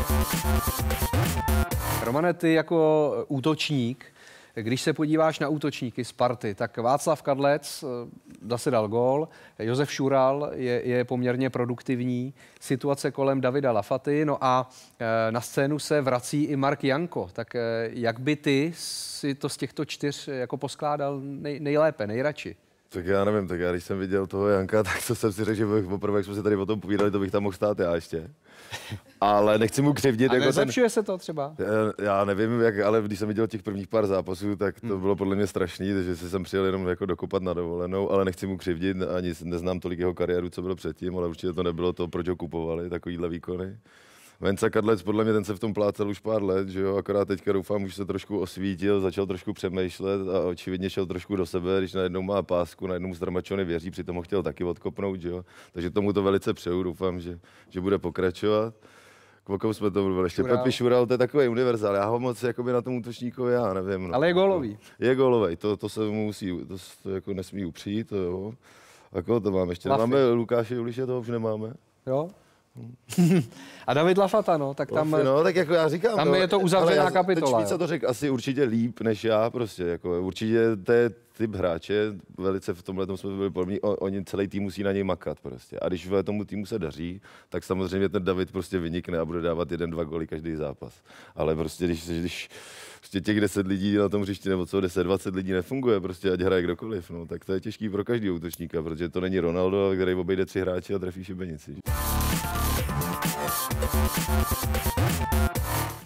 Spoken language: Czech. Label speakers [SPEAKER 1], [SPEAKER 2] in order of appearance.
[SPEAKER 1] Romane, ty jako útočník, když se podíváš na útočníky Sparty, tak Václav Kadlec zase dal gól, Josef Šural je poměrně produktivní, situace kolem Davida Lafaty, no a na scénu se vrací i Mark Janko. Tak jak by ty si to z těchto 4 jako poskládal nejlépe, nejradši?
[SPEAKER 2] Tak já nevím, tak já když jsem viděl toho Janka, tak to jsem si řekl, že bych poprvé, jak jsme se tady o tom povídali, to bych tam mohl stát já ještě. Ale nechci mu křivdit.
[SPEAKER 1] A nezlepšuje se to třeba?
[SPEAKER 2] Já nevím, jak, ale když jsem viděl těch prvních pár zápasů, tak to bylo podle mě strašný, takže jsem přijel jenom jako dokopat na dovolenou, ale nechci mu křivdit, ani neznám tolik jeho kariéru, co bylo předtím, ale určitě to nebylo to, proč ho kupovali, takovýhle výkony. Venca Kadlec, podle mě ten se v tom plácal už pár let, že jo, akorát teďka doufám, už se trošku osvítil, začal trošku přemýšlet a očividně šel trošku do sebe, když najednou má pásku, najednou Stramačony věří, přitom ho chtěl taky odkopnout, že jo. Takže tomu to velice přeju, doufám, že bude pokračovat. O kom jsme to mluvili? Ještě Pepi Šural, to je takový univerzál, já ho moc jakoby na tom útočníkovi, já nevím. No.
[SPEAKER 1] Ale je gólový.
[SPEAKER 2] Je gólový, to se mu musí, to jako nesmí upřít, to jo. A koho to máme ještě? Máme Lukáše Juliše, toho už nemáme.
[SPEAKER 1] Jo. A David Lafata, no, tak tam,
[SPEAKER 2] no, tak jako já říkám,
[SPEAKER 1] tam je to uzavřená kapitola.
[SPEAKER 2] Teď to řekl asi určitě líp než já, prostě, jako určitě to je typ hráče, velice v tomhle tom jsme byli podobní, oni celý tým musí na něj makat prostě. A když tomu týmu se daří, tak samozřejmě ten David prostě vynikne a bude dávat 1-2 góly každý zápas. Ale prostě když prostě těch 10 lidí na tom hřišti, nebo co 10-20 lidí nefunguje, prostě ať hraje kdokoliv, no, tak to je těžký pro každého útočníka, protože to není Ronaldo, který obejde 3 hráče a trefí šibenici.